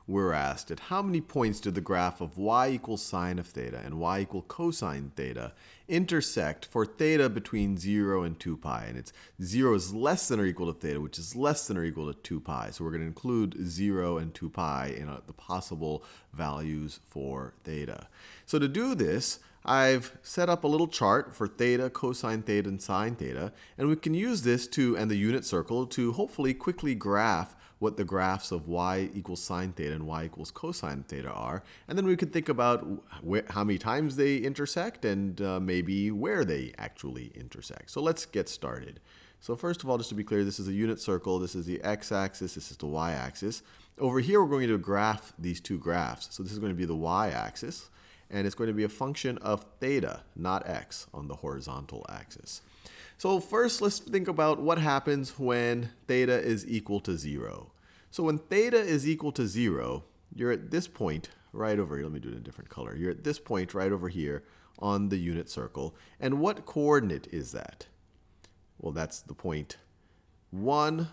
we're asked at how many points did the graph of y equals sine of theta and y equal cosine theta intersect for theta between 0 and 2 pi? And it's 0 is less than or equal to theta, which is less than or equal to 2 pi. So we're going to include 0 and 2 pi in the possible values for theta. So to do this, I've set up a little chart for theta, cosine theta, and sine theta. And we can use this and the unit circle to hopefully quickly graph what the graphs of y equals sine theta and y equals cosine theta are. And then we could think about how many times they intersect and maybe where they actually intersect. So let's get started. So first of all, just to be clear, this is a unit circle. This is the x-axis. This is the y-axis. Over here, we're going to graph these two graphs. So this is going to be the y-axis. And it's going to be a function of theta, not x, on the horizontal axis. So first, let's think about what happens when theta is equal to 0. So when theta is equal to 0, you're at this point right over here. Let me do it in a different color. You're at this point right over here on the unit circle. And what coordinate is that? Well, that's the point 1,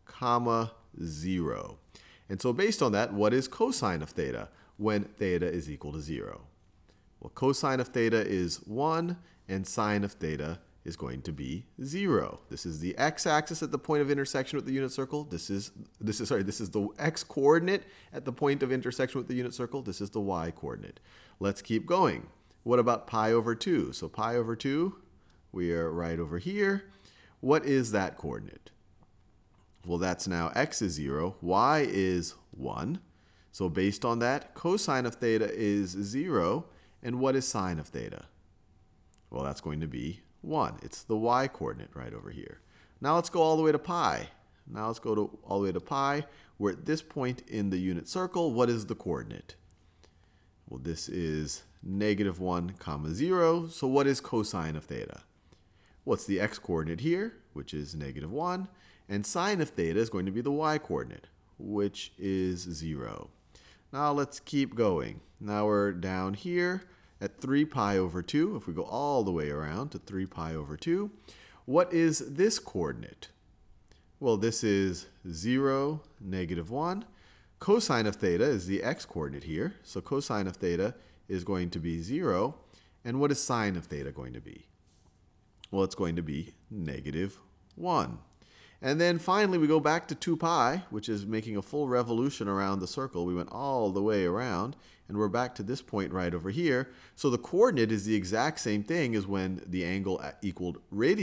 0. And so based on that, what is cosine of theta when theta is equal to 0? Well, cosine of theta is 1, and sine of theta is going to be 0. This is the x-axis at the point of intersection with the unit circle. This is the x-coordinate at the point of intersection with the unit circle. This is the y-coordinate. Let's keep going. What about pi over 2? So pi over 2, we are right over here. What is that coordinate? Well, that's now x is 0, y is 1. So based on that, cosine of theta is 0. And what is sine of theta? Well, that's going to be 1. It's the y-coordinate right over here. Now let's go all the way to pi. Now let's go all the way to pi. We're at this point in the unit circle. What is the coordinate? Well, this is -1, 0. So what is cosine of theta? Well, it's the x-coordinate here, which is -1. And sine of theta is going to be the y-coordinate, which is 0. Now let's keep going. Now we're down here at 3 pi over 2. If we go all the way around to 3 pi over 2, what is this coordinate? Well, this is 0, -1. Cosine of theta is the x-coordinate here. So cosine of theta is going to be 0. And what is sine of theta going to be? Well, it's going to be -1. And then finally, we go back to 2 pi, which is making a full revolution around the circle. We went all the way around, and we're back to this point right over here. So the coordinate is the exact same thing as when the angle equals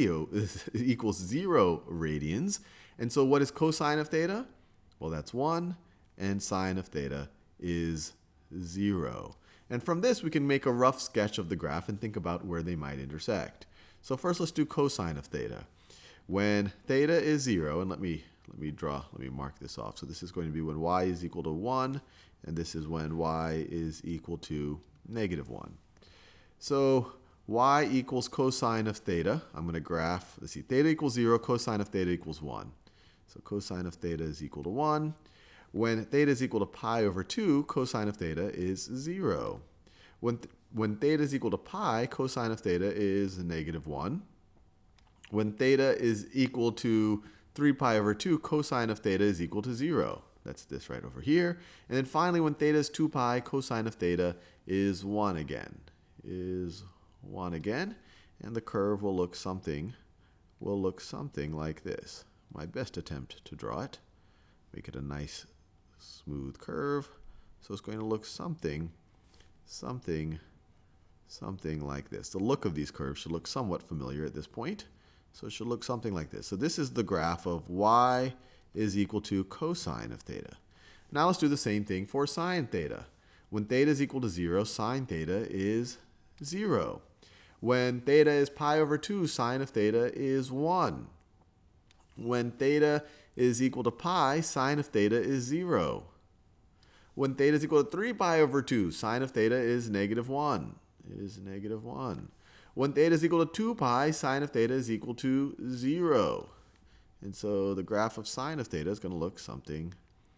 0 radians. And so what is cosine of theta? Well, that's 1, and sine of theta is 0. And from this, we can make a rough sketch of the graph and think about where they might intersect. So first, let's do cosine of theta. When theta is 0, and let me mark this off. So this is going to be when y is equal to 1, and this is when y is equal to -1. So y equals cosine of theta. I'm going to graph, let's see, theta equals 0, cosine of theta equals 1. So cosine of theta is equal to 1. When theta is equal to pi over 2, cosine of theta is 0. When theta is equal to pi, cosine of theta is -1. When theta is equal to 3 pi over 2, cosine of theta is equal to 0. That's this right over here. And then finally, when theta is 2 pi, cosine of theta is 1 again. And the curve will look something like this. My best attempt to draw it. Make it a nice smooth curve. So it's going to look something like this. The look of these curves should look somewhat familiar at this point. So it should look something like this. So this is the graph of y is equal to cosine of theta. Now let's do the same thing for sine theta. When theta is equal to 0, sine theta is 0. When theta is pi over 2, sine of theta is 1. When theta is equal to pi, sine of theta is 0. When theta is equal to 3 pi over 2, sine of theta is -1. When theta is equal to 2 pi, sine of theta is equal to 0. And so the graph of sine of theta is going to look something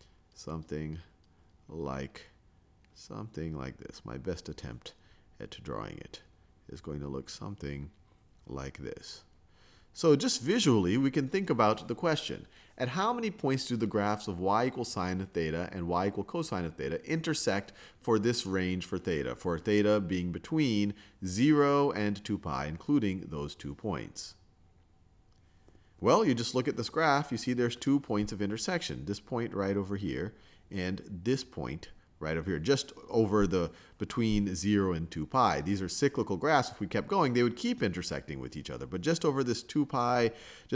like this. My best attempt at drawing it is going to look something like this. So just visually, we can think about the question. At how many points do the graphs of y equals sine of theta and y equals cosine of theta intersect for this range for theta being between 0 and 2 pi, including those 2 points? Well, you just look at this graph, you see there's 2 points of intersection. This point right over here and this point right over here, just over the between 0 and 2 pi. These are cyclical graphs. If we kept going, they would keep intersecting with each other. But just over this 2 pi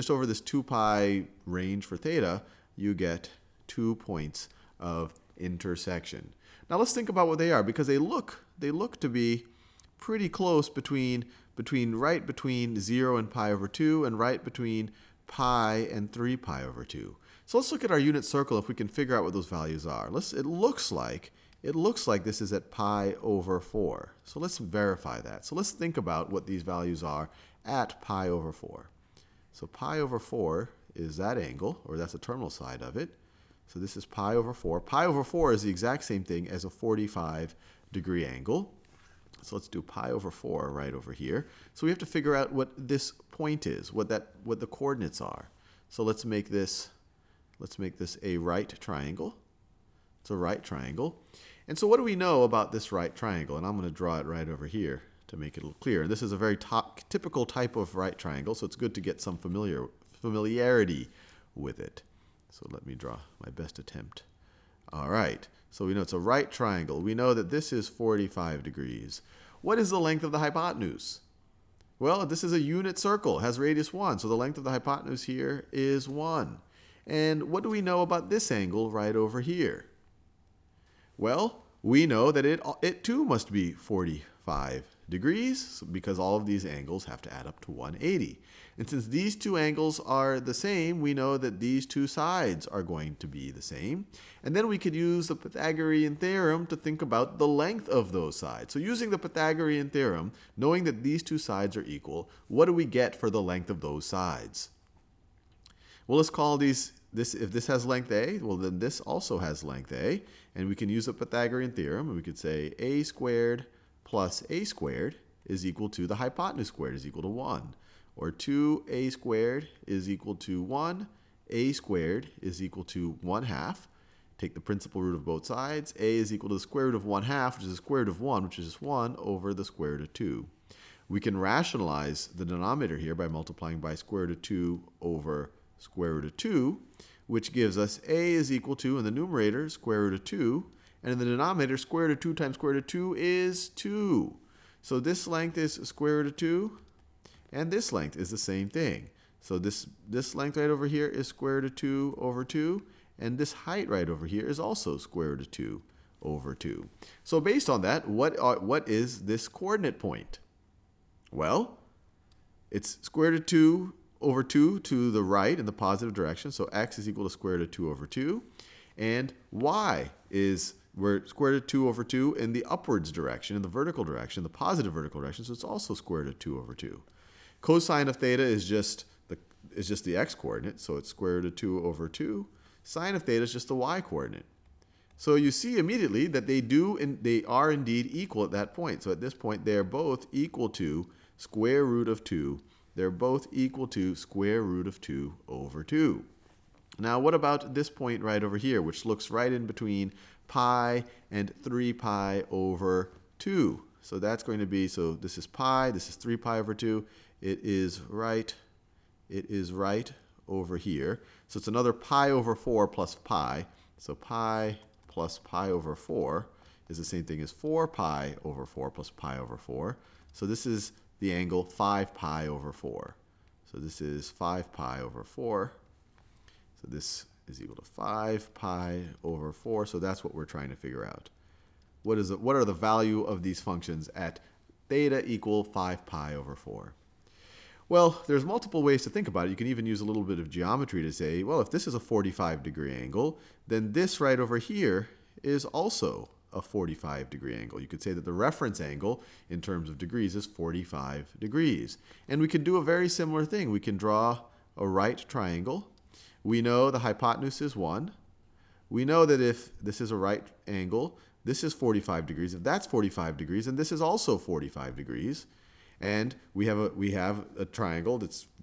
range for theta, you get 2 points of intersection. Now let's think about what they are, because they look to be pretty close between 0 and pi over 2 and right between pi and 3 pi over 2. So let's look at our unit circle if we can figure out what those values are. It looks like this is at pi over 4. So let's verify that. So let's think about what these values are at pi over 4. So pi over 4 is that angle, or that's the terminal side of it. So this is pi over 4. Pi over 4 is the exact same thing as a 45-degree angle. So let's do pi over 4 right over here. So we have to figure out what this point is, what the coordinates are. So let's make this a right triangle. It's a right triangle. And so what do we know about this right triangle? And I'm going to draw it right over here to make it a little clearer. This is a very typical type of right triangle, so it's good to get some familiarity with it. So let me draw my best attempt. All right. So we know it's a right triangle. We know that this is 45 degrees. What is the length of the hypotenuse? Well, this is a unit circle. It has radius 1. So the length of the hypotenuse here is 1. And what do we know about this angle right over here? Well, we know that it too must be 45 degrees, because all of these angles have to add up to 180. And since these two angles are the same, we know that these two sides are going to be the same. And then we could use the Pythagorean theorem to think about the length of those sides. So using the Pythagorean theorem, knowing that these two sides are equal, what do we get for the length of those sides? Well, let's call if this has length a, well then this also has length a, and we can use the Pythagorean theorem, and we could say a squared plus a squared is equal to the hypotenuse squared is equal to 1. Or 2a squared is equal to 1, a squared is equal to 1/2. Take the principal root of both sides. A is equal to the square root of 1/2, which is the square root of 1, which is just 1 over the square root of 2. We can rationalize the denominator here by multiplying by square root of 2 over square root of 2, which gives us a is equal to, in the numerator, square root of 2, and in the denominator, square root of 2 times square root of 2 is 2. So this length is square root of 2, and this length is the same thing. So this length right over here is square root of 2 over 2, and this height right over here is also square root of 2 over 2. So based on that, what is this coordinate point? Well, it's square root of 2 over 2 to the right in the positive direction. So x is equal to square root of 2 over 2. And y is square root of 2 over 2 in the upwards direction, in the vertical direction, the positive vertical direction. So it's also square root of 2 over 2. Cosine of theta is just the x-coordinate. So it's square root of 2 over 2. Sine of theta is just the y-coordinate. So you see immediately that they are indeed equal at that point. So at this point, they are both equal to square root of 2. They're both equal to square root of 2 over 2. Now, what about this point right over here, which looks right in between pi and 3 pi over 2? So that's going to be, so this is pi, this is 3 pi over 2. It is right over here. So it's another pi over 4 plus pi. So pi plus pi over 4 is the same thing as 4 pi over 4 plus pi over 4. So this is the angle 5 pi over 4. So this is 5 pi over 4. So this is equal to 5 pi over 4. So that's what we're trying to figure out. What are the value of these functions at theta equal 5 pi over 4? Well, there's multiple ways to think about it. You can even use a little bit of geometry to say, well, if this is a 45-degree angle, then this right over here is also a 45-degree angle. You could say that the reference angle in terms of degrees is 45 degrees. And we can do a very similar thing. We can draw a right triangle. We know the hypotenuse is 1. We know that if this is a right angle, this is 45 degrees. If that's 45 degrees, then this is also 45 degrees. And we have a triangle that's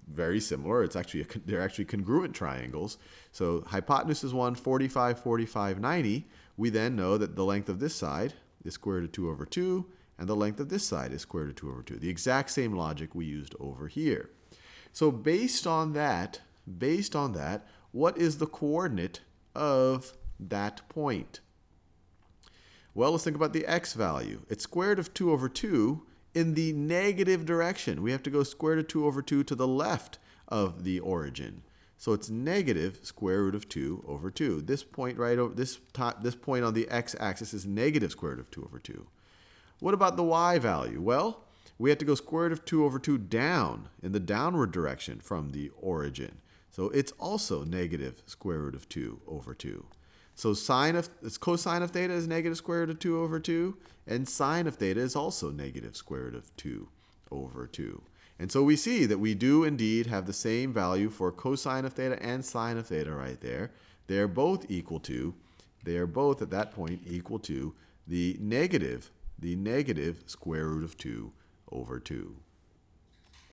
very similar. It's actually they're actually congruent triangles. So hypotenuse is 1, 45, 45, 90. We then know that the length of this side is square root of 2 over 2, and the length of this side is square root of 2 over 2. The exact same logic we used over here. So based on that, what is the coordinate of that point? Well, let's think about the x value. It's square root of 2 over 2 in the negative direction. We have to go square root of 2 over 2 to the left of the origin. So it's negative square root of 2 over 2. This point right over this point on the x-axis is negative square root of 2 over 2. What about the y value? Well, we have to go square root of 2 over 2 down in the downward direction from the origin. So it's also negative square root of 2 over 2. So cosine of theta is negative square root of 2 over 2, and sine of theta is also negative square root of 2 over 2. And so we see that we do indeed have the same value for cosine of theta and sine of theta right there. They are both at that point equal to the negative square root of 2 over 2.